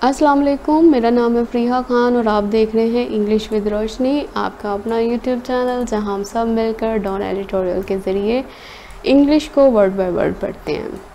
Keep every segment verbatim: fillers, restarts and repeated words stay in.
अस्सलाम वालेकुम, मेरा नाम है प्रिया खान और आप देख रहे हैं इंग्लिश विद रोशनी, आपका अपना यूट्यूब चैनल जहां हम सब मिलकर डॉन एडिटोरियल के ज़रिए इंग्लिश को वर्ड बाय वर्ड पढ़ते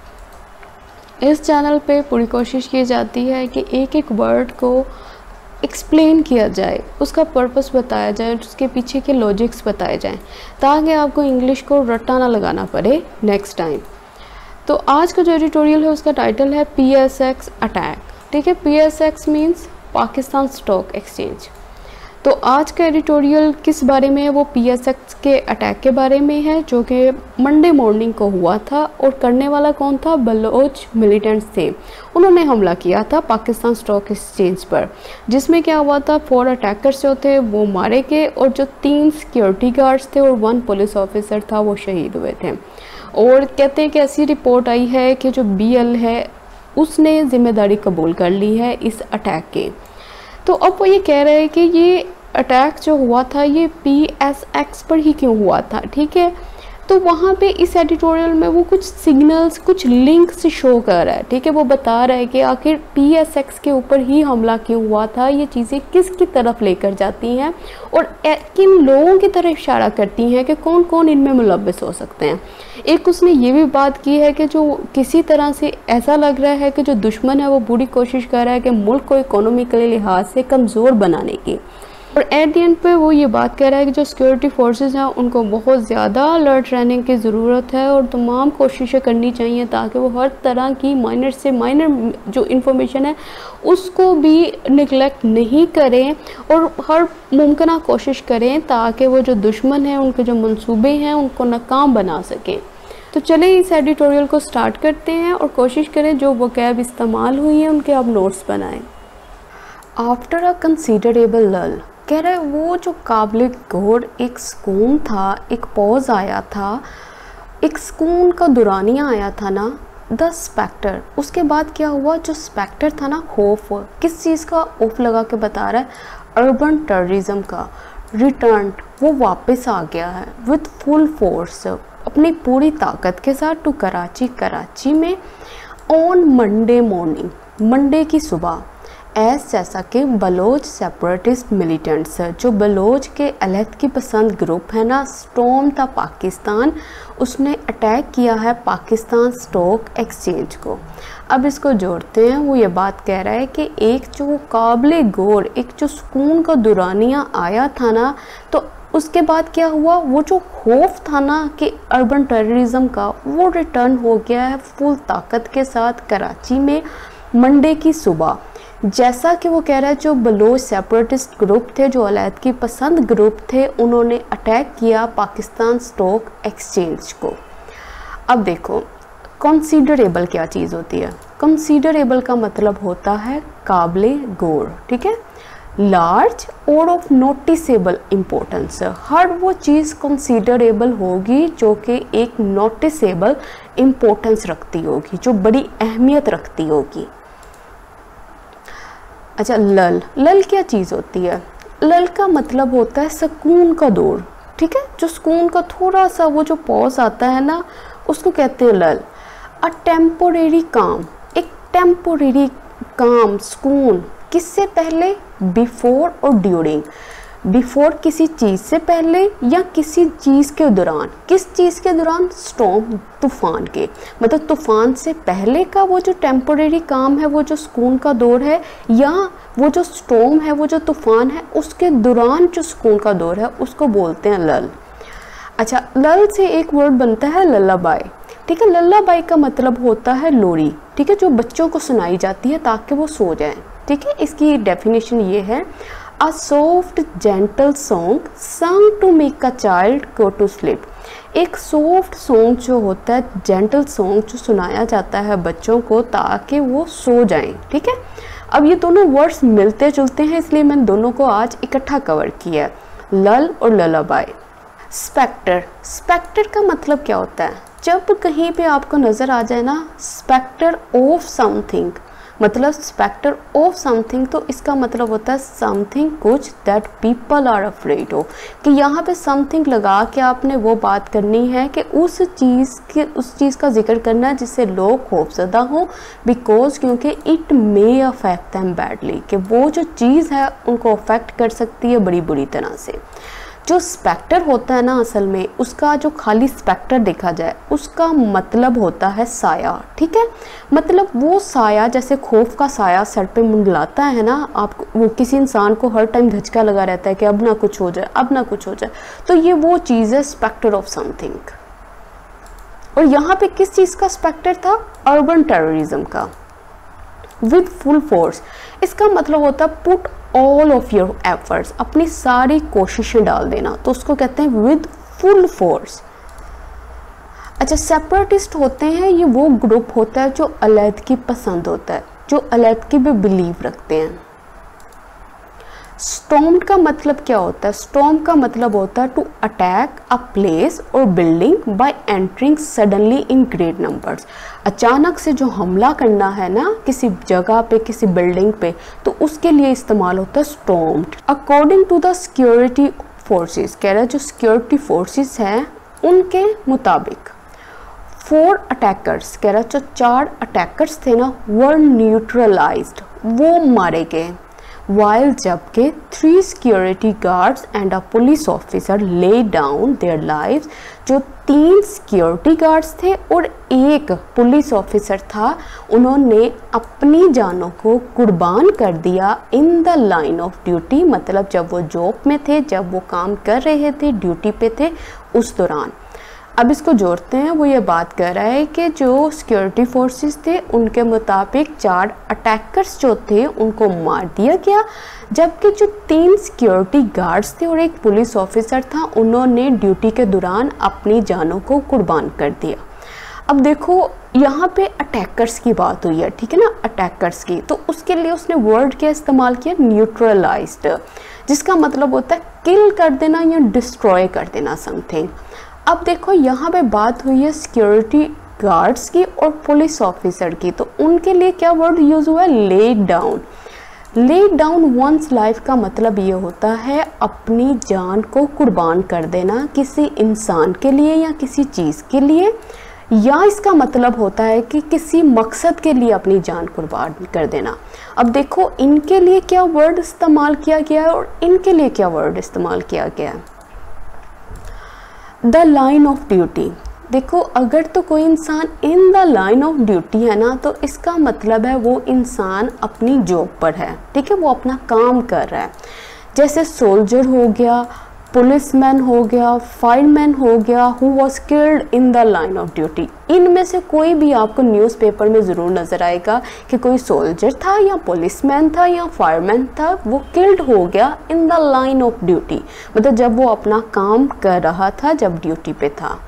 हैं। इस चैनल पे पूरी कोशिश की जाती है कि एक एक वर्ड को एक्सप्लेन किया जाए, उसका पर्पस बताया जाए, उसके पीछे के लॉजिक्स बताए जाएं, ताकि आपको इंग्लिश को रट्टा ना लगाना पड़े नेक्स्ट टाइम। तो आज का जो एडिटोरियल है उसका टाइटल है पी एस एक्स अटैक। ठीक है, P S X means Pakistan stock exchange. तो आज का एडिटोरियल किस बारे में है? वो पी एस एक्स के अटैक के बारे में है, जो कि मंडे मॉर्निंग को हुआ था। और करने वाला कौन था? बलोच मिलिटेंट्स थे। उन्होंने हमला किया था पाकिस्तान स्टॉक एक्सचेंज पर, जिसमें क्या हुआ था, फोर अटैकर्स जो थे वो मारे गए और जो तीन सिक्योरिटी गार्ड्स थे और वन पुलिस ऑफिसर था वो शहीद हुए थे। और कहते हैं कि ऐसी रिपोर्ट आई है कि जो बी एल है उसने ज़िम्मेदारी कबूल कर ली है इस अटैक के। तो अब वो ये कह रहे हैं कि ये अटैक जो हुआ था ये पी एस एक्स पर ही क्यों हुआ था। ठीक है, तो वहाँ पे इस एडिटोरियल में वो कुछ सिग्नल्स, कुछ लिंक्स शो कर रहा है। ठीक है, वो बता रहा है कि आखिर पी एस एक्स के ऊपर ही हमला क्यों हुआ था, ये चीज़ें किसकी तरफ लेकर जाती हैं और किन लोगों की तरफ इशारा करती हैं कि कौन कौन इनमें मुलव्वस हो सकते हैं। एक उसने ये भी बात की है कि जो किसी तरह से ऐसा लग रहा है कि जो दुश्मन है वो पूरी कोशिश कर रहा है कि मुल्क को इकोनॉमिकली लिहाज से कमज़ोर बनाने की। और एट दी एंड पे वो ये बात कह रहा है कि जो सिक्योरिटी फोर्सेस हैं उनको बहुत ज़्यादा अलर्ट रहने की ज़रूरत है और तमाम कोशिशें करनी चाहिए ताकि वो हर तरह की माइनर से माइनर जो इन्फॉर्मेशन है उसको भी निगलेक्ट नहीं करें और हर मुमकिन कोशिश करें ताकि वो जो दुश्मन हैं उनके जो मंसूबे हैं उनको नाकाम बना सकें। तो चलें इस एडिटोरियल को स्टार्ट करते हैं और कोशिश करें जो वोकैब इस्तेमाल हुई हैं उनके आप नोट्स बनाएं। आफ्टर अ कंसीडरेबल लल, कह रहे वो जो काबिल गौर एक सुकून था, एक पॉज आया था, एक सुकून का दुरानिया आया था ना, द स्पेक्टर। उसके बाद क्या हुआ? जो स्पेक्टर था ना, खौफ, किस चीज़ का? ऑफ लगा के बता रहा है, अर्बन टेररिज्म का रिटर्न, वो वापस आ गया है विद फुल फोर्स, अपनी पूरी ताकत के साथ टू कराची कराची में ऑन मंडे मॉर्निंग, मंडे की सुबह। एस जैसा कि बलोच सेपरेटिस्ट मिलिटेंट्स, जो बलोच के अलहदगी पसंद ग्रुप है ना, स्टॉर्म था पाकिस्तान, उसने अटैक किया है पाकिस्तान स्टॉक एक्सचेंज को। अब इसको जोड़ते हैं। वो ये बात कह रहा है कि एक जो काबिल गौर, एक जो सुकून का दुरानिया आया था ना, तो उसके बाद क्या हुआ? वो जो खौफ था ना कि अर्बन टेररिज्म का, वो रिटर्न हो गया है फुल ताकत के साथ कराची में मंडे की सुबह। जैसा कि वो कह रहा है जो बलोच सेपरेटिस्ट ग्रुप थे, जो अलहदगी पसंद ग्रुप थे, उन्होंने अटैक किया पाकिस्तान स्टॉक एक्सचेंज को। अब देखो, कंसीडरेबल क्या चीज़ होती है? कंसीडरेबल का मतलब होता है काबिल गौर। ठीक है, लार्ज और ऑफ नोटिसेबल इम्पोर्टेंस। हर वो चीज़ कंसीडरेबल होगी जो कि एक नोटिसेबल इम्पोर्टेंस रखती होगी, जो बड़ी अहमियत रखती होगी। अच्छा, लल, लल क्या चीज़ होती है? लल का मतलब होता है सुकून का दौर। ठीक है, जो सुकून का थोड़ा सा वो जो पॉज आता है ना, उसको कहते हैं लल। अ टेम्पोरेरी काम, एक टेम्पोरेरी काम, सुकून, किससे पहले? बिफोर और ड्यूरिंग। बिफोर किसी चीज़ से पहले या किसी चीज़ के दौरान। किस चीज़ के दौरान? स्टॉर्म, तूफ़ान के, मतलब तूफ़ान से पहले का वो जो टेम्पोरेरी काम है, वो जो सुकून का दौर है, या वो जो स्टॉर्म है, वो जो तूफ़ान है, उसके दौरान जो सुकून का दौर है उसको बोलते हैं लल। अच्छा, लल से एक वर्ड बनता है लल्लाबाई। ठीक है, लल्लाबाई का मतलब होता है लोरी। ठीक है, जो बच्चों को सुनाई जाती है ताकि वो सो जाएं। ठीक है, इसकी डेफिनेशन ये है, A soft gentle song sung to make a child go to sleep। एक सॉफ्ट सॉन्ग जो होता है, जेंटल सॉन्ग जो सुनाया जाता है बच्चों को ताकि वो सो जाएं। ठीक है, अब ये दोनों वर्ड्स मिलते जुलते हैं, इसलिए मैंने दोनों को आज इकट्ठा कवर किया है, लल और ललाबाई। स्पेक्टर, स्पेक्टर का मतलब क्या होता है? जब कहीं पे आपको नज़र आ जाए ना स्पेक्टर ऑफ समथिंग, मतलब स्पेक्टर ऑफ समथिंग, तो इसका मतलब होता है समथिंग कुछ that people are afraid of, कि यहाँ पे समथिंग लगा के आपने वो बात करनी है कि उस चीज़ के उस चीज़ का जिक्र करना है जिससे लोग खौफजदा हों, बिकॉज क्योंकि it may affect them badly, कि वो जो चीज़ है उनको अफेक्ट कर सकती है बड़ी बुरी तरह से। जो स्पेक्टर होता है ना, असल में उसका जो खाली स्पेक्टर देखा जाए उसका मतलब होता है साया, ठीक है। मतलब वो साया, जैसे खौफ का साया सर पे मुंडलाता है ना, आप वो किसी इंसान को हर टाइम धचका लगा रहता है कि अब ना कुछ हो जाए, अब ना कुछ हो जाए, तो ये वो चीज़ है स्पेक्टर ऑफ समथिंग। और यहाँ पे किस चीज़ का स्पेक्टर था? अर्बन टेररिज्म का। विद फुल फोर्स, इसका मतलब होता है put all of your efforts, अपनी सारी कोशिशें डाल देना, तो उसको कहते हैं विद फुल फोर्स। अच्छा, सेपरेटिस्ट होते हैं, ये वो ग्रुप होता है जो अलहदगी पसंद होता है, जो अलहदगी पे बिलीव रखते हैं। स्टॉर्म्ड का मतलब क्या होता है? स्टॉर्म का मतलब होता है to attack a place or building by entering suddenly in great numbers. अचानक से जो हमला करना है ना किसी जगह पे, किसी बिल्डिंग पे, तो उसके लिए इस्तेमाल होता है stormed. According to the security forces, कह रहा है जो सिक्योरिटी फोर्सेस हैं उनके मुताबिक फोर अटैकर्स, कह रहा है जो चार अटैकर्स थे ना, वर न्यूट्रलाइज्ड, वो मारे गए, while जबकि three security guards and a police officer lay down their lives, जो तीन सिक्योरिटी गार्ड्स थे और एक पुलिस ऑफिसर था, उन्होंने अपनी जानों को कुर्बान कर दिया in the line of duty, मतलब जब वो जॉब में थे, जब वो काम कर रहे थे, ड्यूटी पे थे, उस दौरान। अब इसको जोड़ते हैं, वो ये बात कर रहा है कि जो सिक्योरिटी फोर्सेस थे उनके मुताबिक चार अटैकर्स जो थे उनको मार दिया गया, जबकि जो तीन सिक्योरिटी गार्ड्स थे और एक पुलिस ऑफिसर था, उन्होंने ड्यूटी के दौरान अपनी जानों को कुर्बान कर दिया। अब देखो यहाँ पे अटैकर्स की बात हुई है, ठीक है ना, अटैकर्स की, तो उसके लिए उसने वर्ड क्या इस्तेमाल किया? न्यूट्रलाइज्ड, जिसका मतलब होता है किल कर देना या डिस्ट्रॉय कर देना समथिंग। अब देखो यहाँ पे बात हुई है सिक्योरिटी गार्ड्स की और पुलिस ऑफिसर की, तो उनके लिए क्या वर्ड यूज हुआ है? Lay down. Lay down one's life का मतलब ये होता है अपनी जान को कुर्बान कर देना किसी इंसान के लिए या किसी चीज़ के लिए, या इसका मतलब होता है कि किसी मकसद के लिए अपनी जान कुर्बान कर देना। अब देखो इनके लिए क्या वर्ड इस्तेमाल किया गया है और इनके लिए क्या वर्ड इस्तेमाल किया गया है? The line of duty. देखो अगर तो कोई इंसान in the line of duty है ना, तो इसका मतलब है वो इंसान अपनी जॉब पर है, ठीक है, वो अपना काम कर रहा है। जैसे सोल्जर हो गया, पुलिसमैन हो गया, फायरमैन हो गया, who was killed in the line of duty. इनमें से कोई भी आपको न्यूज़पेपर में ज़रूर नज़र आएगा कि कोई सोल्जर था या पुलिसमैन था या फायरमैन था, वो किल्ड हो गया in the line of duty, मतलब जब वो अपना काम कर रहा था, जब ड्यूटी पे था।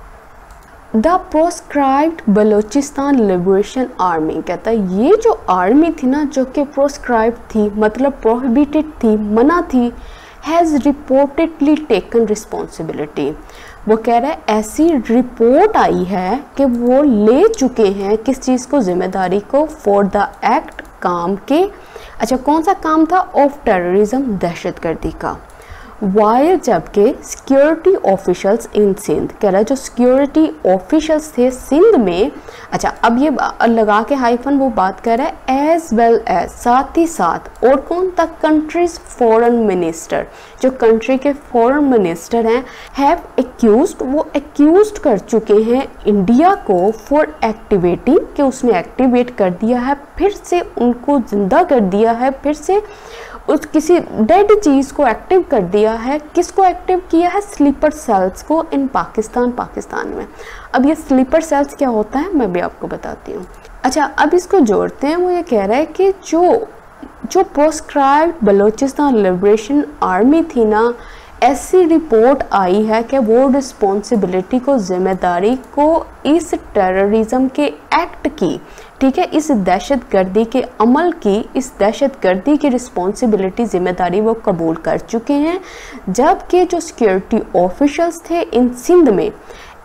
The proscribed Balochistan liberation army, कहता है ये जो आर्मी थी ना, जो कि प्रोस्क्राइब्ड थी, मतलब प्रोहिबिटेड थी, मना थी, हैज़ रिपोर्टेडली टेकन रिस्पॉन्सिबिलिटी। वो कह रहा है ऐसी रिपोर्ट आई है कि वो ले चुके हैं किस चीज़ को? जिम्मेदारी को, फॉर द एक्ट, काम के। अच्छा, कौन सा काम था? ऑफ टेररिज्म, दहशतगर्दी का। वायर जबकि सिक्योरिटी ऑफिशल्स इन सिंध, कह रहा है जो सिक्योरिटी ऑफिशल्स थे सिंध में। अच्छा, अब ये लगा के हाइफन वो बात कर रहा है एज वेल एज, साथ ही साथ, और कौन था? कंट्रीज फॉरेन मिनिस्टर, जो कंट्री के फॉरेन मिनिस्टर हैं, हैव एक्यूज्ड, वो एक्यूज्ड कर चुके हैं इंडिया को फॉर एक्टिवेटिंग, कि उसने एक्टिवेट कर दिया है, फिर से उनको जिंदा कर दिया है, फिर से उस किसी डेड चीज़ को एक्टिव कर दिया है। किसको एक्टिव किया है? स्लीपर सेल्स को इन पाकिस्तान पाकिस्तान में। अब ये स्लीपर सेल्स क्या होता है मैं भी आपको बताती हूँ। अच्छा, अब इसको जोड़ते हैं। वो ये कह रहा है कि जो जो प्रोस्क्राइब्ड बलोचिस्तान लिबरेशन आर्मी थी ना, ऐसी रिपोर्ट आई है कि वो रिस्पॉन्सिबिलिटी को, जिम्मेदारी को इस टेररिज्म के एक्ट की, ठीक है, इस दहशतगर्दी के अमल की, इस दहशतगर्दी की रिस्पॉन्सिबिलिटी, जिम्मेदारी वो कबूल कर चुके हैं। जबकि जो सिक्योरिटी ऑफिशल्स थे इन सिंध में,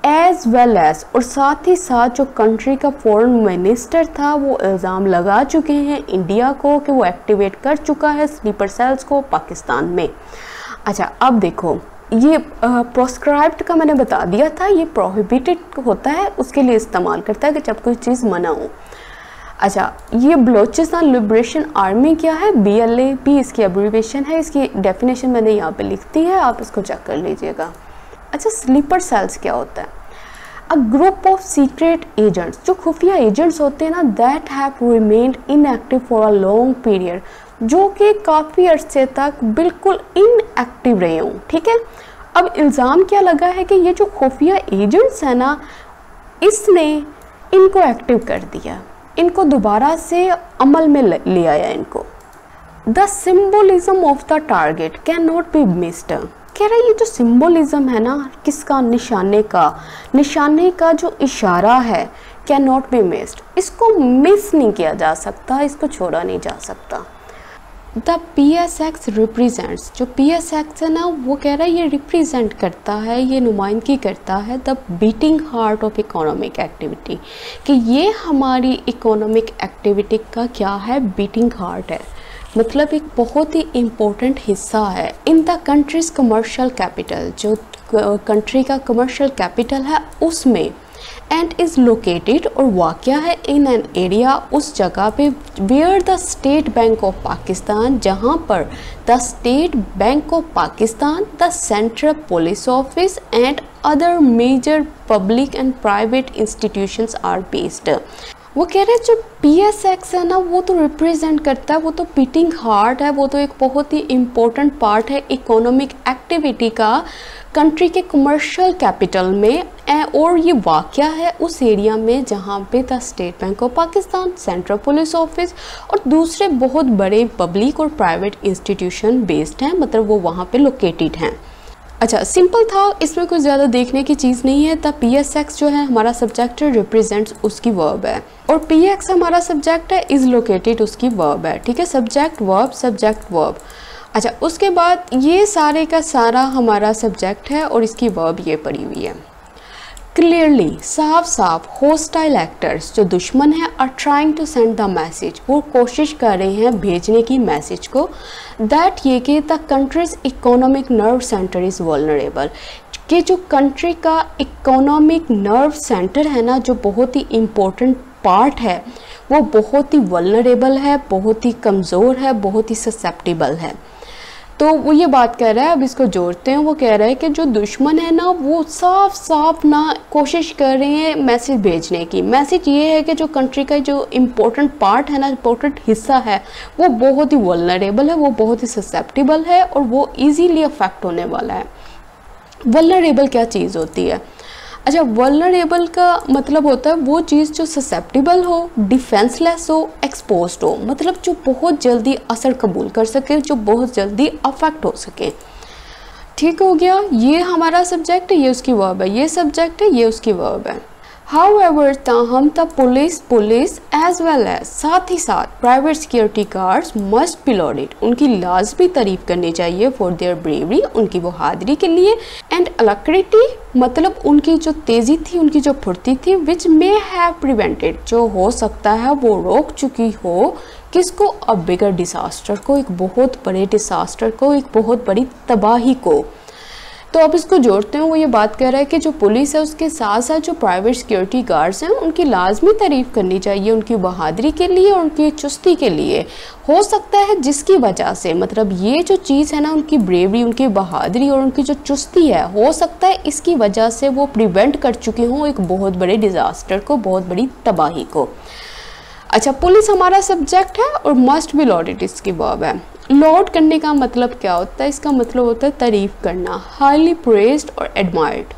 एज वेल एज और साथ ही साथ जो कंट्री का फॉरेन मिनिस्टर था वो इल्ज़ाम लगा चुके हैं इंडिया को कि वो एक्टिवेट कर चुका है स्लीपर सेल्स को पाकिस्तान में। अच्छा, अब देखो, ये प्रोस्क्राइब्ड का मैंने बता दिया था, ये प्रोहिबिटेड होता है, उसके लिए इस्तेमाल करता है कि जब कोई चीज़ मना हो। अच्छा, ये बलोचिस्तान लिबरेशन आर्मी क्या है, बी एल ए भी इसकी एब्रीविएशन है, इसकी डेफिनेशन मैंने यहाँ पे लिख दी है, आप इसको चेक कर लीजिएगा। अच्छा, स्लीपर सेल्स क्या होता है? A group of secret agents, जो खुफिया एजेंट्स होते हैं ना, that have remained inactive for a long period, जो कि काफ़ी अरसे तक बिल्कुल इनएक्टिव रहे हों। ठीक है, अब इल्ज़ाम क्या लगा है कि ये जो खुफिया एजेंट्स हैं ना, इसने इनको एक्टिव कर दिया, इनको दोबारा से अमल में ले आया इनको। The symbolism of the target can not be missed, कह रहा है ये जो सिम्बोलिज्म है ना, किसका, निशाने का, निशाने का जो इशारा है, कैन नॉट बी मिस्ड, इसको मिस नहीं किया जा सकता, इसको छोड़ा नहीं जा सकता। The P S X represents, जो पी एस एक्स है ना, वो कह रहा है ये रिप्रेजेंट करता है, ये नुमाइंदगी करता है the beating heart of economic activity, कि ये हमारी इकोनॉमिक एक्टिविटी का क्या है, बीटिंग हार्ट है, मतलब एक बहुत ही इम्पोर्टेंट हिस्सा है in the country's commercial capital, जो कंट्री का कमर्शियल कैपिटल है उसमें, एंड इज़ लोकेटेड, और वाक़या है इन एन एरिया, उस जगह पे, where the State Bank of Pakistan, जहाँ पर the State Bank of Pakistan, the central police office and other major public and private institutions are based. वो कह रहे हैं जो पी एस एक्स है ना, वो तो रिप्रेजेंट करता है, वो तो बीटिंग हार्ट है, वो तो एक बहुत ही इम्पोर्टेंट पार्ट है इकोनॉमिक एक्टिविटी का कंट्री के कमर्शियल कैपिटल में, और ये वाक़या है उस एरिया में जहाँ पे the State Bank of Pakistan, central police office और दूसरे बहुत बड़े पब्लिक और प्राइवेट इंस्टीट्यूशन बेस्ड हैं, मतलब वो वहाँ पे लोकेटेड हैं। अच्छा, सिंपल था, इसमें कुछ ज़्यादा देखने की चीज़ नहीं है। द पी एस एक्स जो है हमारा सब्जेक्ट है, रिप्रेजेंट्स उसकी वर्ब है, और पी एक्स हमारा सब्जेक्ट है, इज़ लोकेटेड उसकी वर्ब है। ठीक है, सब्जेक्ट वर्ब सब्जेक्ट वर्ब। अच्छा, उसके बाद ये सारे का सारा हमारा सब्जेक्ट है और इसकी वर्ब ये पड़ी हुई है। क्लियरली, साफ साफ, होस्टाइल एक्टर्स, जो दुश्मन है, are trying to send the message, वो कोशिश कर रहे हैं भेजने की मैसेज को, दैट ये कि the country's economic nerve centre is vulnerable, कि जो कंट्री का इकोनॉमिक नर्व सेंटर है ना, जो बहुत ही इम्पोर्टेंट पार्ट है, वो बहुत ही वल्नरेबल है, बहुत ही कमज़ोर है, बहुत ही ससेप्टिबल है। तो वो ये बात कह रहा है, अब इसको जोड़ते हैं, वो कह रहा है कि जो दुश्मन है ना, वो साफ साफ ना कोशिश कर रहे हैं मैसेज भेजने की। मैसेज ये है कि जो कंट्री का जो इम्पोर्टेंट पार्ट है ना, इम्पोर्टेंट हिस्सा है, वो बहुत ही वल्नरेबल है, वो बहुत ही ससेप्टिबल है और वो इजीली अफेक्ट होने वाला है। वल्नरेबल क्या चीज़ होती है? अच्छा, वल्नरेबल का मतलब होता है वो चीज़ जो ससेप्टिबल हो, डिफेंसलेस हो, एक्सपोज्ड हो, मतलब जो बहुत जल्दी असर कबूल कर सके, जो बहुत जल्दी अफेक्ट हो सके। ठीक हो गया, ये हमारा सब्जेक्ट है, ये उसकी वर्ब है, ये सब्जेक्ट है, ये उसकी वर्ब है। हाउएवर, ताहम the police police as well as, साथ ही साथ private security guards must be lauded, उनकी लाजमी तारीफ करनी चाहिए फॉर देयर ब्रेवरी, उनकी बहादुरी के लिए, एंड अलक्रिटी, मतलब उनकी जो तेज़ी थी, उनकी जो फुर्ती थी, विच मे हैव प्रिवेंटेड, जो हो सकता है वो रोक चुकी हो, किसको, अ बिगर डिसास्टर को, एक बहुत बड़े डिसास्टर को, एक बहुत बड़ी तबाही को। तो अब इसको जोड़ते हैं, वो ये बात कर रहा है कि जो पुलिस है उसके साथ साथ जो प्राइवेट सिक्योरिटी गार्ड्स हैं, उनकी लाजमी तारीफ़ करनी चाहिए उनकी बहादुरी के लिए और उनकी चुस्ती के लिए। हो सकता है जिसकी वजह से, मतलब ये जो चीज़ है ना, उनकी ब्रेवरी, उनकी बहादुरी और उनकी जो चुस्ती है, हो सकता है इसकी वजह से वो प्रिवेंट कर चुके हों एक बहुत बड़े डिज़ास्टर को, बहुत बड़ी तबाही को। अच्छा, पुलिस हमारा सब्जेक्ट है और मस्ट बी लॉडेड इसकी वर्ब है। लॉड करने का मतलब क्या होता है? इसका मतलब होता है तारीफ करना, हाईली प्रेज्ड और एडमायर्ड।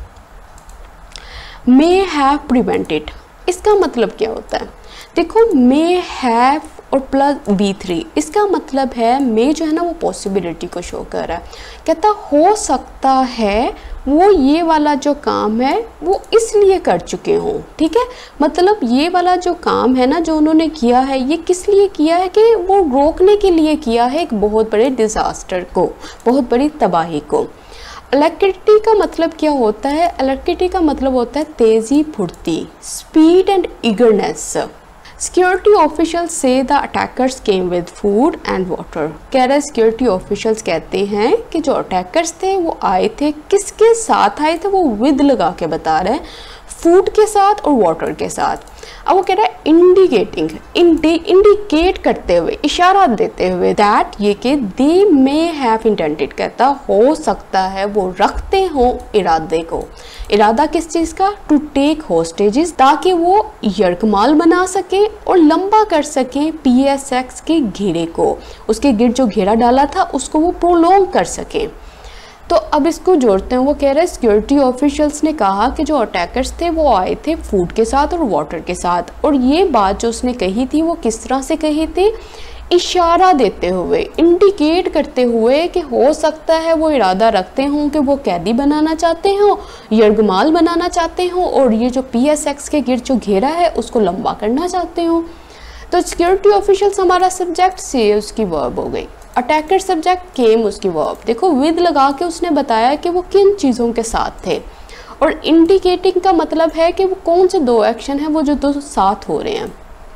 मे हैव प्रिवेंटेड, इसका मतलब क्या होता है? देखो, मे हैव और प्लस बी थ्री, इसका मतलब है मे जो है ना वो पॉसिबिलिटी को शो कर रहा है, कहता हो सकता है वो ये वाला जो काम है वो इसलिए कर चुके हों। ठीक है, मतलब ये वाला जो काम है ना जो उन्होंने किया है, ये किस लिए किया है कि वो रोकने के लिए किया है एक बहुत बड़े डिज़ास्टर को, बहुत बड़ी तबाही को। अलैक्रिटी का मतलब क्या होता है? अलैक्रिटी का मतलब होता है तेजी, फुर्ती, speed and eagerness. Security official से the attackers came with food and water. कह रहे सिक्योरिटी ऑफिशियल्स कहते हैं कि जो अटैकर्स थे वो आए थे, किसके साथ आए थे? वो विद लगा के बता रहे हैं, फूड के साथ और वाटर के साथ। अब वो कह रहा है इंडिकेटिंग, इंडी इंडिकेट करते हुए, इशारा देते हुए दैट ये कि दे मे हैव इंटेंटेड, कहता हो सकता है वो रखते हो इरादे को। इरादा किस चीज़ का? टू टेक होस्टेजेस, ताकि वो यरकमाल बना सकें और लंबा कर सकें पी एस एक्स के घेरे को, उसके गिर्द जो घेरा डाला था उसको वो प्रोलॉन्ग कर सकें। तो अब इसको जोड़ते हैं। वो कह रहे हैं सिक्योरिटी ऑफिशियल्स ने कहा कि जो अटैकर्स थे वो आए थे फूड के साथ और वाटर के साथ, और ये बात जो उसने कही थी वो किस तरह से कही थी? इशारा देते हुए, इंडिकेट करते हुए कि हो सकता है वो इरादा रखते हों कि वो कैदी बनाना चाहते हों, यरगमाल बनाना चाहते हों, और ये जो पी एस एक्स के गिर्द जो घेरा है उसको लंबा करना चाहते हों। तो सिक्योरिटी ऑफिशियल्स हमारा सब्जेक्ट से उसकी वर्ब हो गई, अटैकर सब्जेक्ट केम उसकी वर्ब। देखो विद लगा के उसने बताया कि वो किन चीज़ों के साथ थे, और इंडिकेटिंग का मतलब है कि वो कौन से दो एक्शन हैं वो जो दो साथ हो रहे हैं।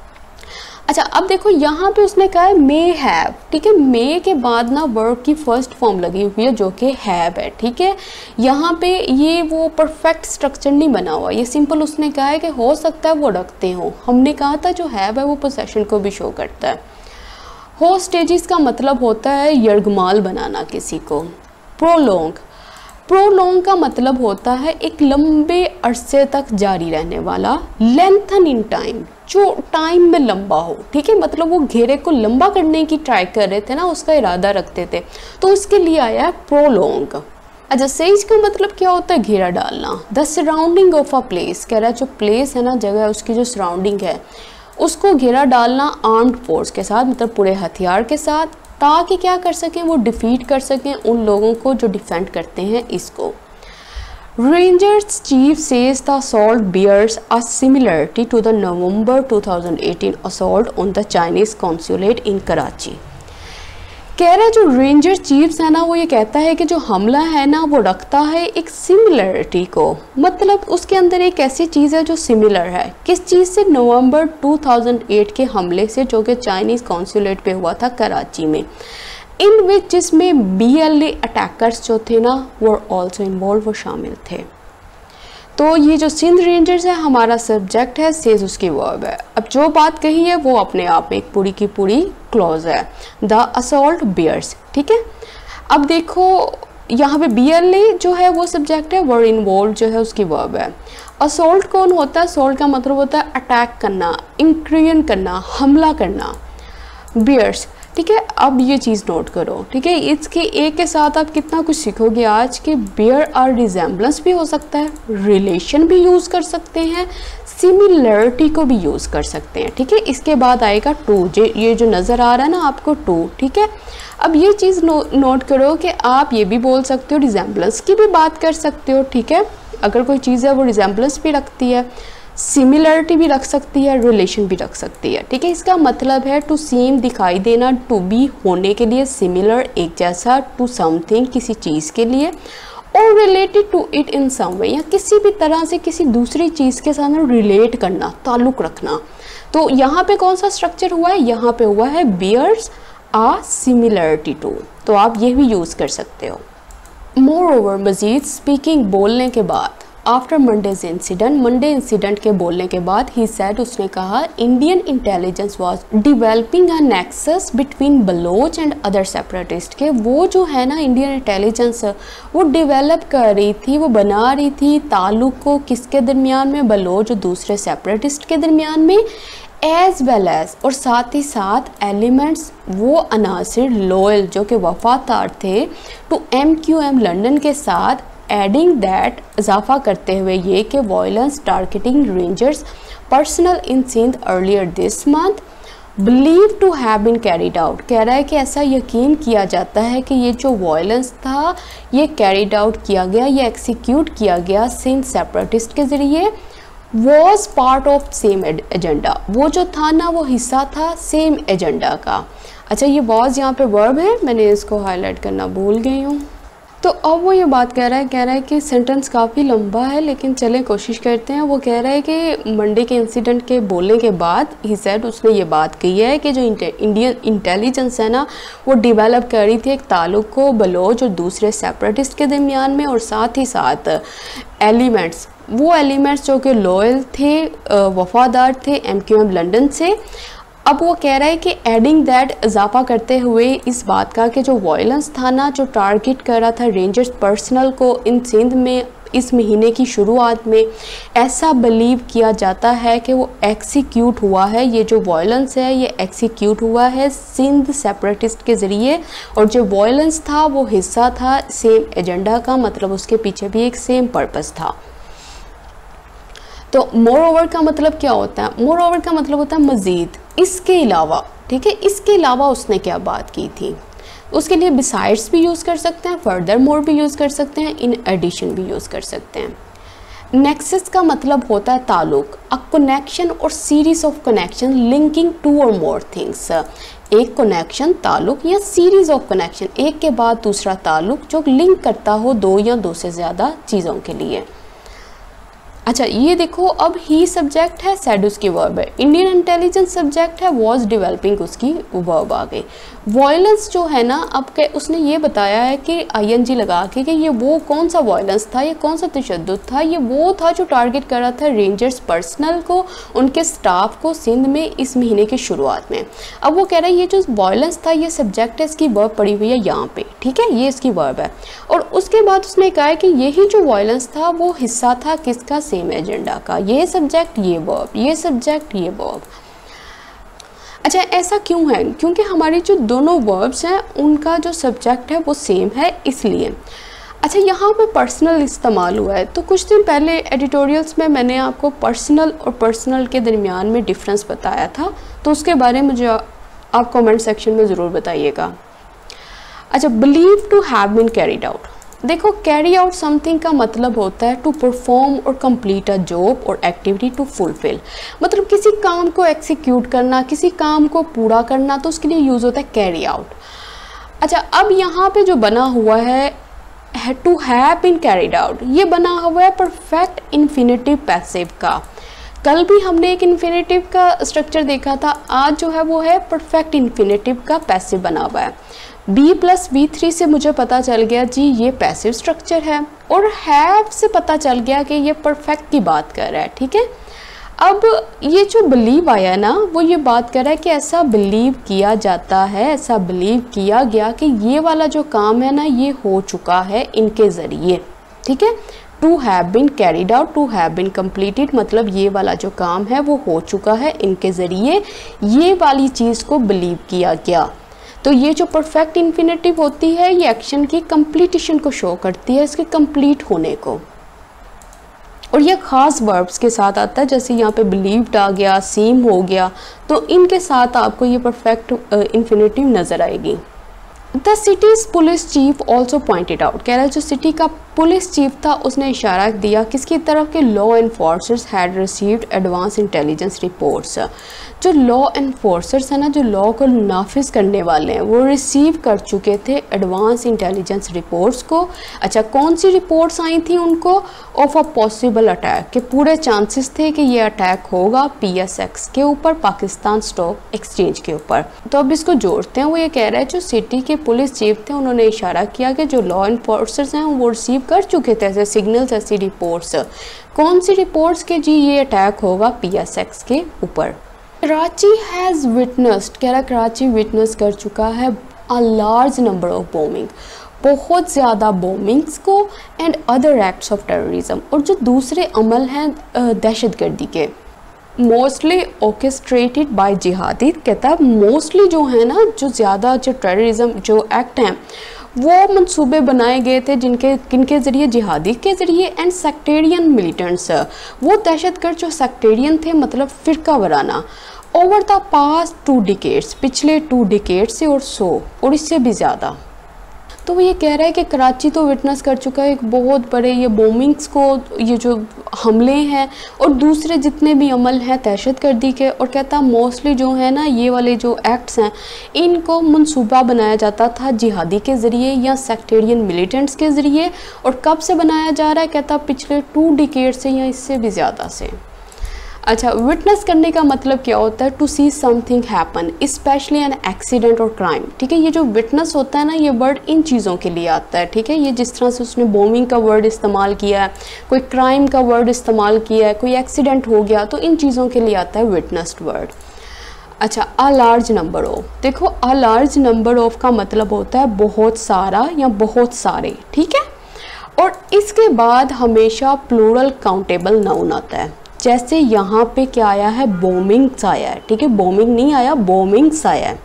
अच्छा, अब देखो यहाँ पे उसने कहा है मे हैव, ठीक है, मे के बाद ना वर्ब की फर्स्ट फॉर्म लगी हुई है जो कि हैव है, ठीक है। यहाँ पे ये वो परफेक्ट स्ट्रक्चर नहीं बना हुआ, ये सिंपल उसने कहा है कि हो सकता है वो रखते हो। हमने कहा था जो हैव है वो पोसेशन को भी शो करता है। होस्टेजेस का मतलब होता है यरगमाल बनाना किसी को। प्रोलॉन्ग, प्रोलॉन्ग का मतलब होता है एक लंबे अरसे तक जारी रहने वाला। लेंथन इन टाइम, जो टाइम में लंबा हो, ठीक है, मतलब वो घेरे को लंबा करने की ट्राई कर रहे थे ना, उसका इरादा रखते थे, तो उसके लिए आया है प्रोलॉन्ग। अच्छा, सेज का मतलब क्या होता है? घेरा डालना। The surrounding of a place, कह रहा है जो प्लेस है ना, जगह, उसकी जो सराउंडिंग है उसको घेरा डालना आर्म्ड फोर्स के साथ, मतलब पूरे हथियार के साथ, ताकि क्या कर सकें? वो डिफीट कर सकें उन लोगों को जो डिफेंड करते हैं इसको। Rangers chief says the assault bears a similarity to the November two thousand eighteen assault on the Chinese consulate in Karachi. कह रहा है जो रेंजर चीफ्स है ना, वो ये कहता है कि जो हमला है ना वो रखता है एक सिमिलरिटी को, मतलब उसके अंदर एक ऐसी चीज़ है जो सिमिलर है। किस चीज़ से? नवंबर टू थाउजेंड एट के हमले से, जो कि चाइनीज़ कॉन्सुलेट पे हुआ था कराची में, इन विच जिसमें बी एल ए अटैकर्स जो थे ना वो ऑल्सो इन्वॉल्व, वो शामिल थे। तो ये जो सिंध रेंजर्स है हमारा सब्जेक्ट है, सेज उसकी वर्ब है। अब जो बात कही है वो अपने आप में एक पूरी की पूरी क्लॉज है, द असॉल्ट बियर्स, ठीक है। अब देखो यहाँ पे बी एल ए जो है वो सब्जेक्ट है, वर्ड इन्वॉल्व जो है उसकी वर्ब है। असॉल्ट कौन होता है? असॉल्ट का मतलब होता है अटैक करना, इंक्रियन करना, हमला करना। बियर्स, ठीक है। अब ये चीज़ नोट करो, ठीक है, इसके एक के साथ आप कितना कुछ सीखोगे आज कि बेयर और रिजेम्बलेंस भी हो सकता है, रिलेशन भी यूज़ कर सकते हैं, सिमिलरिटी को भी यूज़ कर सकते हैं, ठीक है। इसके बाद आएगा टू, ये जो नज़र आ रहा है ना आपको टू, ठीक है। अब ये चीज़ नो, नोट करो कि आप ये भी बोल सकते हो, रिजेम्बलेंस की भी बात कर सकते हो, ठीक है। अगर कोई चीज़ है वो रिजेम्बलेंस भी रखती है, सिमिलरिटी भी रख सकती है, रिलेशन भी रख सकती है, ठीक है। इसका मतलब है टू सीम, दिखाई देना, टू बी, होने के लिए, सिमिलर, एक जैसा, टू समथिंग, किसी चीज़ के लिए, और related to it in some way, या किसी भी तरह से किसी दूसरी चीज़ के साथ रिलेट करना, ताल्लुक़ रखना। तो यहाँ पे कौन सा स्ट्रक्चर हुआ है? यहाँ पे हुआ है बियर्स आ सिमिलरिटी टू, तो आप ये भी यूज़ कर सकते हो। मोर ओवर, मज़ीद स्पीकिंग, बोलने के बाद, after Monday's incident, Monday incident के बोलने के बाद ही सैड, उसने कहा Indian intelligence was developing a nexus between Baloch and other separatist, के वो जो है ना इंडियन इंटेलिजेंस वो डेवलप कर रही थी, वो बना रही थी ताल्लुक को किसके दरमियान में? बलोच और दूसरे सेपरेटिस्ट के दरमियान में, एज वेल एज, और साथ ही साथ एलिमेंट्स, वो अनासिर लॉयल जो कि वफादार थे to M Q M London के साथ, एडिंग दैट, इजाफा करते हुए ये कि violence targeting Rangers personnel in Sindh earlier this month believe to have been carried out. कह रहा है कि ऐसा यकीन किया जाता है कि ये जो वायलेंस था ये कैरिड आउट किया गया, ये एक्सिक्यूट किया गया सिंध सेपरेटिस्ट के ज़रिए। Was part of same agenda, वो जो था ना वो हिस्सा था सेम एजेंडा का। अच्छा, ये वॉज यहाँ पे वर्ब है, मैंने इसको हाईलाइट करना भूल गई हूँ। तो अब वो ये बात कह रहा है कह रहा है कि सेंटेंस काफ़ी लंबा है लेकिन चलें कोशिश करते हैं। वो कह रहा है कि मंडे के इंसिडेंट के बोलने के बाद ही सेड उसने ये बात कही है कि जो इंडियन इंटेलिजेंस है ना वो डेवलप कर रही थी एक ताल्लुक को बलोच और दूसरे सेपरेटिस्ट के दरमियान में, और साथ ही साथ एलिमेंट्स, वो एलिमेंट्स जो कि लॉयल थे, वफादार थे एम क्यू एम लंदन से। अब वो कह रहा है कि एडिंग दैट, इजाफा करते हुए इस बात का कि जो वायलेंस था ना जो टारगेट कर रहा था रेंजर्स पर्सनल को इन सिंध में इस महीने की शुरुआत में, ऐसा बिलीव किया जाता है कि वो एक्सिक्यूट हुआ है, ये जो वायलेंस है ये एक्सिक्यूट हुआ है सिंध सेपरेटिस्ट के ज़रिए। और जो वायलेंस था वो हिस्सा था सेम एजेंडा का, मतलब उसके पीछे भी एक सेम पर्पस था। तो मोर ओवर का मतलब क्या होता है? मोर ओवर का मतलब होता है मज़ीद, इसके अलावा, ठीक है, इसके अलावा उसने क्या बात की थी। उसके लिए बिसाइड्स भी यूज़ कर सकते हैं, फर्दर मोर भी यूज़ कर सकते हैं, इन एडिशन भी यूज़ कर सकते हैं। नेक्सस का मतलब होता है ताल्लुक, अ कनेक्शन और series of connection linking two और मोर थिंग्स। एक कनेक्शन, ताल्लुक या सीरीज ऑफ कनेक्शन, एक के बाद दूसरा ताल्लुक जो लिंक करता हो दो या दो से ज़्यादा चीज़ों के लिए। अच्छा ये देखो, अब ही सब्जेक्ट है, सेड उसकी वर्ब है, इंडियन इंटेलिजेंस सब्जेक्ट है, वॉज डेवलपिंग उसकी वर्ब आ गई। वायलेंस जो है ना, अब के उसने ये बताया है कि आईएनजी लगा के कि ये वो कौन सा वायलेंस था, ये कौन सा तशद्दुद था, ये वो था जो टारगेट कर रहा था रेंजर्स पर्सनल को, उनके स्टाफ को सिंध में इस महीने की शुरुआत में। अब वो कह रहा है ये जो वायलेंस था ये सब्जेक्ट है, इसकी वर्ब पड़ी हुई है यहाँ पे, ठीक है, ये इसकी वर्ब है। और उसके बाद उसने कहा है कि यही जो वायलेंस था वो हिस्सा था किसका, सेम एजेंडा का, ये सब्जेक्ट ये वर्ब, ये सब्जेक्ट ये वर्ब। अच्छा ऐसा क्यों है? क्योंकि हमारी जो दोनों वर्ब्स हैं उनका जो सब्जेक्ट है वो सेम है, इसलिए। अच्छा यहाँ पे पर्सनल इस्तेमाल हुआ है, तो कुछ दिन पहले एडिटोरियल्स में मैंने आपको पर्सनल और पर्सनल के दरमियान में डिफरेंस बताया था, तो उसके बारे में मुझे आप कमेंट सेक्शन में ज़रूर बताइएगा। अच्छा, believe to have been carried out, देखो कैरी आउट समथिंग का मतलब होता है टू परफॉर्म और कंप्लीट अ जॉब और एक्टिविटी टू फुलफिल, मतलब किसी काम को एक्सिक्यूट करना, किसी काम को पूरा करना, तो उसके लिए यूज़ होता है कैरी आउट। अच्छा अब यहाँ पे जो बना हुआ है to have been carried out, ये बना हुआ है परफेक्ट इन्फिनेटिव पैसिव का। कल भी हमने एक इन्फिनेटिव का स्ट्रक्चर देखा था, आज जो है वो है परफेक्ट इन्फिनेटिव का पैसिव बना हुआ है। बी प्लस बी थ्री से मुझे पता चल गया जी ये पैसिव स्ट्रक्चर है, और हैव से पता चल गया कि ये परफेक्ट की बात कर रहा है, ठीक है। अब ये जो बिलीव आया ना, वो ये बात कर रहा है कि ऐसा बिलीव किया जाता है, ऐसा बिलीव किया गया कि ये वाला जो काम है ना ये हो चुका है इनके ज़रिए, ठीक है। To have been carried out, to have been completed, मतलब ये वाला जो काम है वो हो चुका है इनके ज़रिए, ये वाली चीज़ को बिलीव किया गया। तो ये जो परफेक्ट इन्फिनेटिव होती है ये एक्शन की कंप्लीटेशन को शो करती है, इसके कंप्लीट होने को, और ये ख़ास वर्ब्स के साथ आता है, जैसे यहाँ पे बिलीव्ड आ गया, सीम हो गया, तो इनके साथ आपको ये परफेक्ट इन्फिनेटिव नज़र आएगी। The city's police chief also pointed out, कह रहा है जो सिटी का पुलिस चीफ था उसने इशारा दिया किसकी तरफ के law enforcers had received advance intelligence reports, जो लॉ एनफोर्सर्स हैं ना, जो लॉ को नाफिज करने वाले हैं, वो रिसीव कर चुके थे एडवांस इंटेलिजेंस रिपोर्ट्स को। अच्छा कौन सी रिपोर्ट्स आई थी उनको? ऑफ अ पॉसिबल अटैक, के पूरे चांसेस थे कि ये अटैक होगा पीएसएक्स के ऊपर, पाकिस्तान स्टॉक एक्सचेंज के ऊपर। तो अब इसको जोड़ते हैं, वो ये कह रहा है जो सिटी के पुलिस चीफ थे उन्होंने इशारा किया कि जो लॉ एनफोर्सर्स हैं वो रिसीव कर चुके थे ऐसे सिग्नल्स, ऐसी रिपोर्ट्स। कौन सी रिपोर्ट्स के जी ये अटैक होगा पीएसएक्स के ऊपर। कराची हैज़ विटनेस्ड, कह रहा कराची विटनेस कर चुका है a large number of bombing, बहुत ज़्यादा बॉम्बिंग्स को, and other acts of terrorism, और जो दूसरे अमल हैं दहशतगर्दी के, मोस्टली ऑर्केस्ट्रेटेड बाय जिहादी, कहता है मोस्टली जो है ना, जो ज़्यादा जो टेररिज्म जो एक्ट हैं वो मंसूबे बनाए गए थे जिनके किनके ज़रिए, जिहादी के ज़रिए, एंड सेक्टेरियन मिलिटेंट्स, वो दहशतगर्द जो सेक्टेरियन थे मतलब फ़िरका वराना, over the past two decades, पिछले टू डिकेड्स से और सौ और इससे भी ज़्यादा। तो वो ये कह रहा है कि कराची तो विटनेस कर चुका है एक बहुत बड़े ये बॉम्बिंग्स को, ये जो हमले हैं और दूसरे जितने भी अमल हैं दहशतगर्दी के, और कहता है मोस्टली जो है ना ये वाले जो एक्ट्स हैं इनको मंसूबा बनाया जाता था जिहादी के ज़रिए या सेक्टेरियन मिलिटेंट्स के ज़रिए। और कब से बनाया जा रहा है, कहता पिछले टू डिकेड से या इससे भी ज़्यादा से। अच्छा, विटनेस करने का मतलब क्या होता है, to see something happen specially an accident और क्राइम। ठीक है, ये जो विटनेस होता है ना ये वर्ड इन चीज़ों के लिए आता है। ठीक है, ये जिस तरह से उसने बॉम्बिंग का वर्ड इस्तेमाल किया है, कोई क्राइम का वर्ड इस्तेमाल किया है, कोई एक्सीडेंट हो गया, तो इन चीज़ों के लिए आता है विटनेस्ड वर्ड। अच्छा, अ लार्ज नंबर ऑफ, देखो अ लार्ज नंबर ऑफ का मतलब होता है बहुत सारा या बहुत सारे। ठीक है, और इसके बाद हमेशा प्लूरल काउंटेबल नाउन आता है। जैसे यहाँ पे क्या आया है, बॉम्बिंग्स आया है। ठीक है, बॉम्बिंग नहीं आया, बॉम्बिंग्स आया है।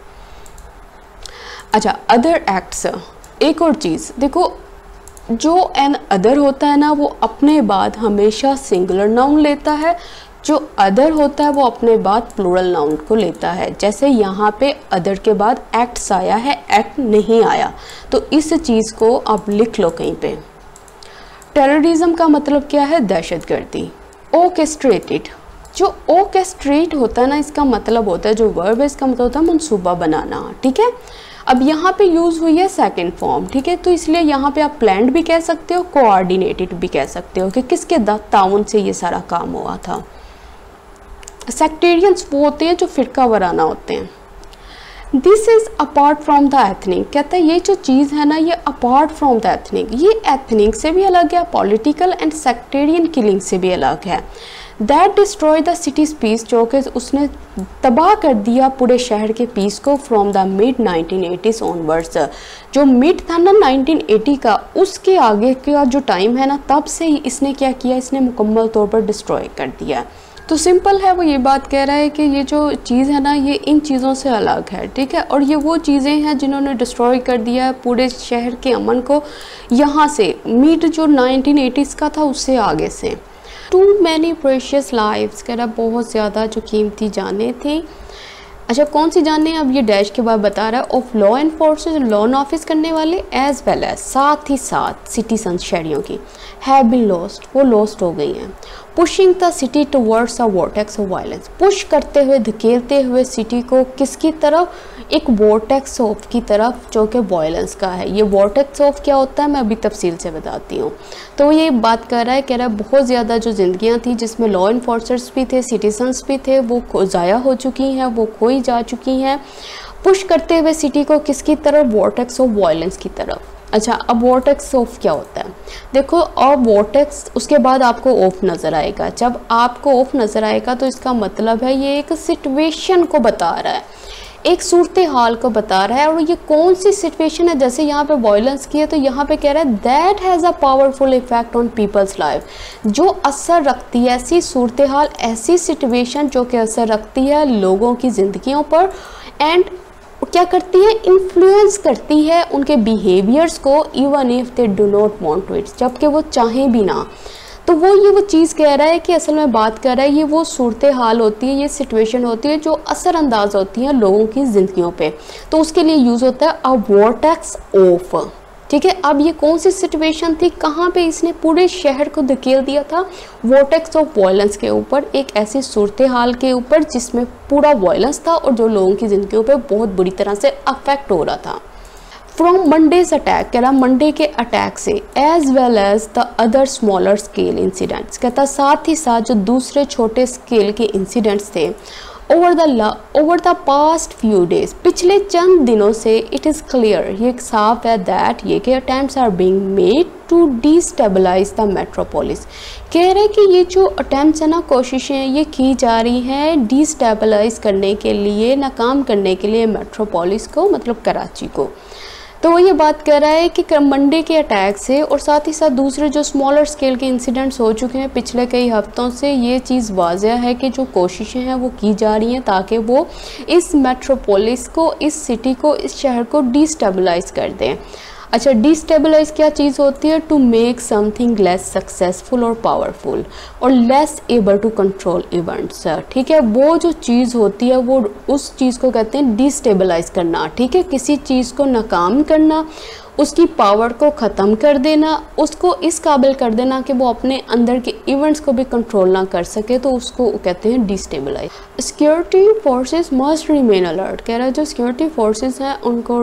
अच्छा, अदर एक्ट्स, एक और चीज़ देखो, जो एन अदर होता है ना वो अपने बाद हमेशा सिंगुलर नाउन लेता है, जो अदर होता है वो अपने बाद प्लूरल नाउन को लेता है। जैसे यहाँ पे अदर के बाद एक्ट्स आया है, एक्ट नहीं आया, तो इस चीज़ को आप लिख लो कहीं पे। टेररिज्म का मतलब क्या है, दहशतगर्दी। ओकेस्ट्रेटेड, जो ओकेस्ट्रेट होता है ना इसका मतलब होता है, जो वर्ब है इसका मतलब होता है मंसूबा बनाना। ठीक है, अब यहाँ पे यूज़ हुई है सेकंड फॉर्म। ठीक है, तो इसलिए यहाँ पे आप प्लान्ड भी कह सकते हो, कोऑर्डिनेटेड भी कह सकते हो कि किसके ताउन से ये सारा काम हुआ था। सेक्टेरियंस वो होते हैं जो फिरका वराना होते हैं। This is apart from the ethnic, कहता है ये जो चीज़ है ना ये अपार्ट फ्रॉम द एथनिक, ये एथनिक से भी अलग है, पॉलिटिकल एंड सेक्टेरियन किलिंग से भी अलग है। That destroy the city's peace, जो कि उसने तबाह कर दिया पूरे शहर के पीस को from the mid nineteen eighties onwards. जो मिड था ना नाइनटीन एटी का, उसके आगे का जो टाइम है ना तब से ही इसने क्या किया, इसने मुकम्मल तौर पर डिस्ट्रॉय कर दिया। तो सिंपल है, वो ये बात कह रहा है कि ये जो चीज़ है ना ये इन चीज़ों से अलग है। ठीक है, और ये वो चीज़ें हैं जिन्होंने डिस्ट्रॉय कर दिया है पूरे शहर के अमन को, यहाँ से मिड जो नाइनटीन एटीज़ का था उससे आगे से। टू मैनी प्रेशियस लाइव्स, कह रहा बहुत ज़्यादा जो कीमती जानें थी। अच्छा, कौन सी जानें, अब ये डैश के बाद बता रहा है, of law enforcers, law office करने वाले, एज वेल एज साथ ही साथ सिटीजन शहरियों की, हैव बीन लॉस्ट, वो लॉस्ट हो गई हैं। Pushing the city towards a vortex of violence, push करते हुए धकेलते हुए सिटी को किसकी तरफ, एक वॉर्टेक्स ऑफ की तरफ जो कि वायलेंस का है। ये वॉर्टेक्स ऑफ क्या होता है मैं अभी तफसील से बताती हूँ। तो ये बात कर रहा है, कह रहा है बहुत ज़्यादा जो ज़िंदगियाँ थी जिसमें लॉ इन्फोर्सर्स भी थे, सिटीजन्स भी थे, वो ज़ाया हो चुकी हैं, वो खोई जा चुकी हैं। पुश करते हुए सिटी को किसकी तरफ, वॉर्टेक्स ऑफ वायलेंस की तरफ। अच्छा, अब वॉर्टेक्स ऑफ क्या होता है, देखो, और वॉर्टेक्स उसके बाद आपको ऑफ नज़र आएगा। जब आपको ऑफ नज़र आएगा तो इसका मतलब है ये एक सिचुएशन को बता रहा है, एक सूरत हाल को बता रहा है। और ये कौन सी सिचुएशन है, जैसे यहाँ पे वायलेंस की है तो यहाँ पे कह रहा है that has a powerful effect on people's life, जो असर रखती है, ऐसी सूरत हाल, ऐसी सिचुएशन जो कि असर रखती है लोगों की ज़िंदगियों पर, एंड क्या करती है, इन्फ्लुएंस करती है उनके बिहेवियर्स को, even if they do not want to it, जबकि वो चाहें भी ना। तो वो ये वो चीज़ कह रहा है कि असल में बात कर रहा है, ये वो सूरत हाल होती है, ये सिचुएशन होती है जो असरअंदाज होती है लोगों की ज़िंदगियों पे, तो उसके लिए यूज़ होता है अ वॉर्टेक्स ऑफ। ठीक है, अब ये कौन सी सिचुएशन थी, कहाँ पे इसने पूरे शहर को धकेल दिया था, वॉर्टेक्स ऑफ वायलेंस के ऊपर, एक ऐसी सूरत हाल के ऊपर जिसमें पूरा वायलेंस था और जो लोगों की ज़िंदगियों पे बहुत बुरी तरह से अफेक्ट हो रहा था। फ्रॉम मंडेज अटैक, कह रहा मंडे के अटैक से, as well as the other smaller scale incidents, कहता साथ ही साथ जो दूसरे छोटे स्केल के इंसिडेंट्स थे, over the over the past few days, पिछले चंद दिनों से, इट इज़ क्लियर, ये साफ है दैट ये के attempts are being made to destabilise the metropolis, कह रहे कि ये जो अटैम्प्ट्स है ना, कोशिशें ये की जा रही हैं डिस्टेबलाइज करने के लिए, नाकाम करने के लिए मेट्रोपोलिस को, मतलब कराची को। तो वो ये बात कर रहा है कि मंडे के अटैक से और साथ ही साथ दूसरे जो स्मॉलर स्केल के इंसिडेंट्स हो चुके हैं पिछले कई हफ्तों से, ये चीज़ वाज़ह है कि जो कोशिशें हैं वो की जा रही हैं ताकि वो इस मेट्रोपोलिस को, इस सिटी को, इस शहर को डिस्टेबलाइज कर दें। अच्छा, डिस्टेबलाइज क्या चीज़ होती है, to make something less successful और पावरफुल और less able to control events. ठीक है, वो जो चीज़ होती है वो उस चीज़ को कहते हैं डिस्टेबलाइज करना। ठीक है, किसी चीज़ को नाकाम करना, उसकी पावर को ख़त्म कर देना, उसको इस काबिल कर देना कि वो अपने अंदर के इवेंट्स को भी कंट्रोल ना कर सके, तो उसको कहते हैं destabilise. Security forces must remain alert, कह रहा है जो सिक्योरिटी फोर्सेस हैं उनको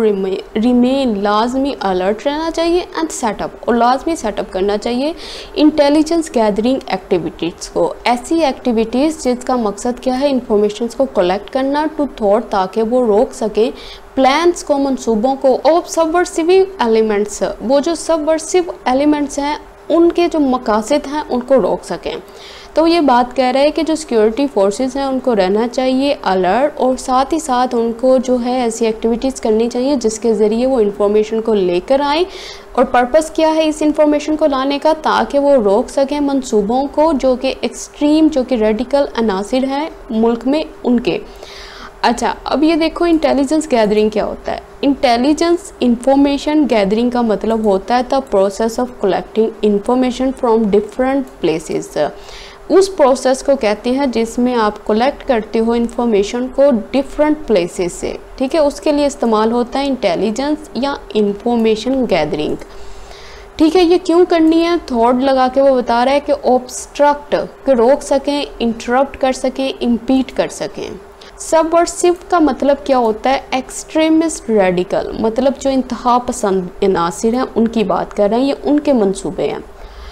रिमेन लाजमी अलर्ट रहना चाहिए एंड सेटअप, और लाजमी सेटअप करना चाहिए इंटेलिजेंस गैदरिंग एक्टिविटीज़ को, ऐसी एक्टिविटीज़ जिसका मकसद क्या है, इंफॉर्मेशन को कलेक्ट करना टू थॉट, ताकि वो रोक सके प्लान्स को, मंसूबों को, और सबवर्सिव एलिमेंट्स, वो जो सबवर्सिव एलिमेंट्स हैं उनके जो मकासद हैं उनको रोक सकें। तो ये बात कह रहे हैं कि जो सिक्योरिटी फोर्सेस हैं उनको रहना चाहिए अलर्ट, और साथ ही साथ उनको जो है ऐसी एक्टिविटीज़ करनी चाहिए जिसके ज़रिए वो इन्फॉर्मेशन को लेकर आएँ, और पर्पस क्या है इस इंफॉर्मेशन को लाने का, ताकि वो रोक सकें मंसूबों को जो कि एक्सट्रीम, जो कि रेडिकल अनासिर हैं मुल्क में उनके। अच्छा, अब ये देखो इंटेलिजेंस गैदरिंग क्या होता है। इंटेलिजेंस इंफॉर्मेशन गैदरिंग का मतलब होता है the process of collecting information from different places. उस प्रोसेस को कहते हैं जिसमें आप कलेक्ट करते हो इंफॉर्मेशन को डिफरेंट प्लेसेस से, ठीक है, उसके लिए इस्तेमाल होता है इंटेलिजेंस या इंफॉर्मेशन गैदरिंग। ठीक है, ये क्यों करनी है, थॉट लगा के वो बता रहा है कि ऑब्स्ट्रक्ट, कि रोक सकें, इंटरप्ट कर सकें, इम्पीड कर सकें। सबवर्सिव का मतलब क्या होता है, एक्सट्रीमिस्ट रेडिकल, मतलब जो इंतहा पसंद अनासिर हैं उनकी बात कर रहे हैं, ये उनके मंसूबे हैं।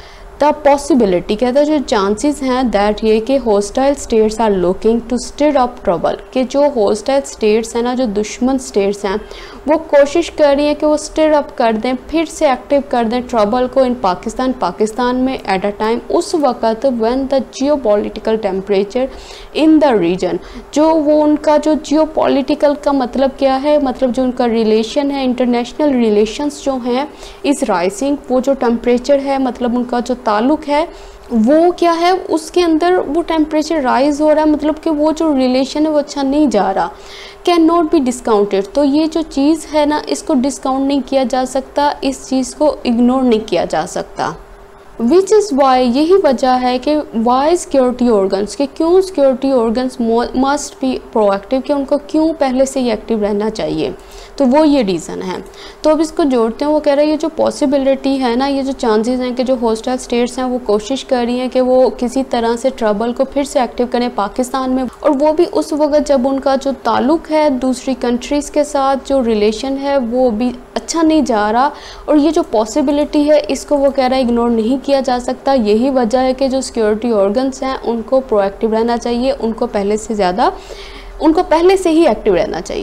द पॉसिबिलिटी कहता है जो चांसेस हैं दैट ये कि hostile states are looking to stir up trouble, कि जो हॉस्टाइल स्टेट्स हैं ना, जो दुश्मन स्टेट्स हैं, वो कोशिश कर रही हैं कि वो स्टिर अप कर दें, फिर से एक्टिव कर दें ट्रबल को इन पाकिस्तान पाकिस्तान में एट अ टाइम, उस वक़्त when the geopolitical temperature in the region, जो वो उनका जो जियोपॉलिटिकल का मतलब क्या है, मतलब जो उनका रिलेशन है, इंटरनेशनल रिलेशंस जो हैं इस राइजिंग, वो जो टेम्परेचर है, मतलब उनका जो ताल्लुक है वो क्या है, उसके अंदर वो टेम्परेचर राइज हो रहा है, मतलब कि वो जो रिलेशन है वो अच्छा नहीं जा रहा, कैन नॉट बी डिस्काउंटेड। तो ये जो चीज़ है ना, इसको डिस्काउंट नहीं किया जा सकता, इस चीज़ को इग्नोर नहीं किया जा सकता। विच इज़ वाई, यही वजह है कि वाई सिक्योरिटी ऑर्गन्स, के क्यों security organs must be proactive, कि उनको क्यों पहले से ही एक्टिव रहना चाहिए, तो वो ये रीज़न है। तो अब इसको जोड़ते हैं, वो कह रहे हैं ये जो पॉसिबिलिटी है ना, ये जो चांसेस हैं कि जो हॉस्टाइल स्टेट्स हैं वो कोशिश कर रही हैं कि वो किसी तरह से ट्रबल को फिर से एक्टिव करें पाकिस्तान में, और वो भी उस वक्त जब उनका जो ताल्लुक है दूसरी कंट्रीज़ के साथ, जो रिलेशन है वो भी अच्छा नहीं जा रहा, और ये जो पॉसिबिलिटी है इसको वो कह रहा है इग्नोर नहीं किया जा सकता। यही वजह है कि जो सिक्योरिटी ऑर्गन्स हैं उनको प्रोएक्टिव रहना चाहिए, उनको पहले से ज़्यादा, उनको पहले से ही एक्टिव रहना चाहिए।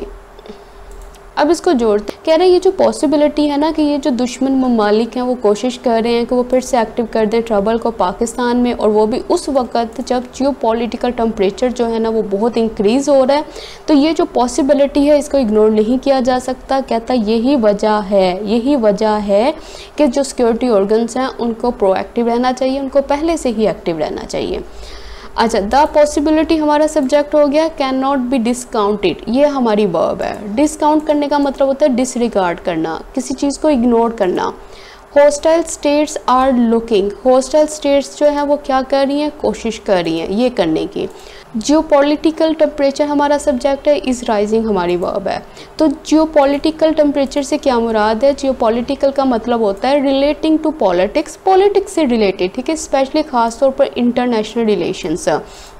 अब इसको जोड़ते कह रहे हैं ये जो पॉसिबिलिटी है ना, कि ये जो दुश्मन ममालिक हैं वो कोशिश कर रहे हैं कि वो फिर से एक्टिव कर दें ट्रबल को पाकिस्तान में, और वो भी उस वक्त जब जियो पॉलिटिकल टेम्परेचर जो है ना वो बहुत इंक्रीज़ हो रहा है। तो ये जो पॉसिबिलिटी है इसको इग्नोर नहीं किया जा सकता। कहता यही वजह है, यही वजह है कि जो सिक्योरिटी ऑर्गन्स हैं उनको प्रोएक्टिव रहना चाहिए, उनको पहले से ही एक्टिव रहना चाहिए। अच्छा, द पॉसिबिलिटी हमारा सब्जेक्ट हो गया, कैन नॉट बी डिस्काउंटेड, ये हमारी वर्ब है। डिस्काउंट करने का मतलब होता है डिसरिगार्ड करना, किसी चीज़ को इग्नोर करना। Hostile states are looking, hostile states जो है वो क्या कर रही हैं, कोशिश कर रही हैं ये करने की। जियोपॉलिटिकल टेम्परेचर हमारा सब्जेक्ट है, इज़ राइजिंग हमारी वर्ब है। तो जियोपॉलिटिकल टेम्परेचर से क्या मुराद है, जियोपॉलिटिकल का मतलब होता है रिलेटिंग टू पॉलिटिक्स, पॉलिटिक्स से रिलेटेड, ठीक है, स्पेशली ख़ास तौर पर इंटरनेशनल रिलेशंस।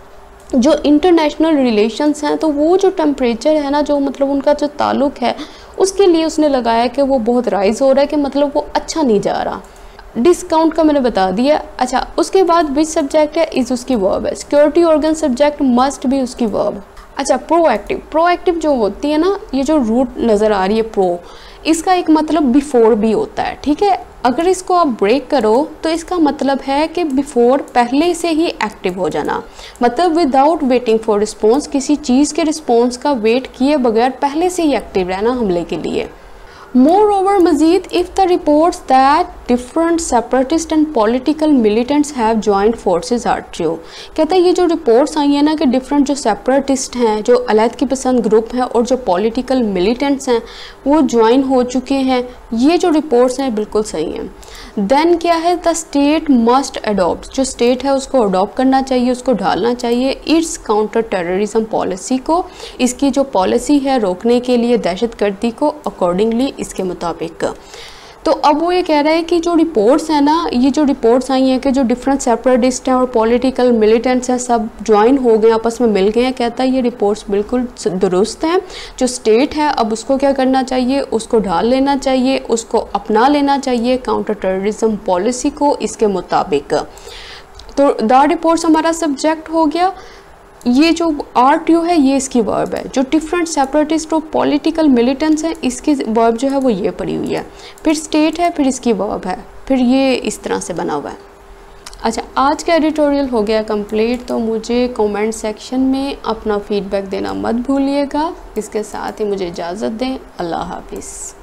जो इंटरनेशनल रिलेशंस हैं तो वो जो टेम्परेचर है ना, जो मतलब उनका जो ताल्लुक है, उसके लिए उसने लगाया कि वो बहुत राइज हो रहा है, कि मतलब वो अच्छा नहीं जा रहा। डिस्काउंट का मैंने बता दिया। अच्छा, उसके बाद विच सब्जेक्ट है, इज़ उसकी वर्ब है। सिक्योरिटी ऑर्गन सब्जेक्ट मस्ट भी उसकी वर्ब। अच्छा, प्रोएक्टिव, प्रोएक्टिव जो होती है ना, ये जो रूट नज़र आ रही है प्रो, इसका एक मतलब बिफोर भी होता है, ठीक है। अगर इसको आप ब्रेक करो तो इसका मतलब है कि बिफोर, पहले से ही एक्टिव हो जाना, मतलब विदाउट वेटिंग फॉर रिस्पॉन्स, किसी चीज़ के रिस्पॉन्स का वेट किए बगैर पहले से ही एक्टिव रहना हमले के लिए। मोर ओवर मजीद, if the reports that different separatist and political militants have joined forces are true. कहता है ये जो रिपोर्ट्स आई हैं ना, कि डिफरेंट जो सेपरेटिस्ट हैं, जो अलहदगी पसंद ग्रुप हैं, और जो पॉलिटिकल मिलिटेंट्स हैं वो ज्वाइन हो चुके हैं, ये जो रिपोर्ट्स हैं बिल्कुल सही हैं। देन क्या है, द स्टेट मस्ट अडॉप्ट, जो स्टेट है उसको अडॉप्ट करना चाहिए, उसको ढालना चाहिए इट्स काउंटर टेररिज्म पॉलिसी को, इसकी जो पॉलिसी है रोकने के लिए दहशत गर्दी को, अकॉर्डिंगली, इसके मुताबिक। तो अब वो ये कह रहा है कि जो रिपोर्ट्स हैं ना, ये जो रिपोर्ट्स आई हैं कि जो डिफरेंट सेपरेटिस्ट हैं और पॉलिटिकल मिलिटेंट्स हैं सब ज्वाइन हो गए, आपस में मिल गए हैं, कहता है ये रिपोर्ट्स बिल्कुल दुरुस्त हैं। जो स्टेट है अब उसको क्या करना चाहिए, उसको ढाल लेना चाहिए, उसको अपना लेना चाहिए काउंटर टेररिज्म पॉलिसी को इसके मुताबिक। तो द रिपोर्ट्स हमारा सब्जेक्ट हो गया। ये जो आर टी ओ है ये इसकी वर्ब है। जो डिफरेंट सेपरेटिस्ट और पॉलिटिकल मिलिटेंट्स हैं इसकी वर्ब जो है वो ये पड़ी हुई है। फिर स्टेट है, फिर इसकी वर्ब है, फिर ये इस तरह से बना हुआ है। अच्छा, आज का एडिटोरियल हो गया कंप्लीट। तो मुझे कमेंट सेक्शन में अपना फीडबैक देना मत भूलिएगा। इसके साथ ही मुझे इजाज़त दें। अल्लाह हाफिज़।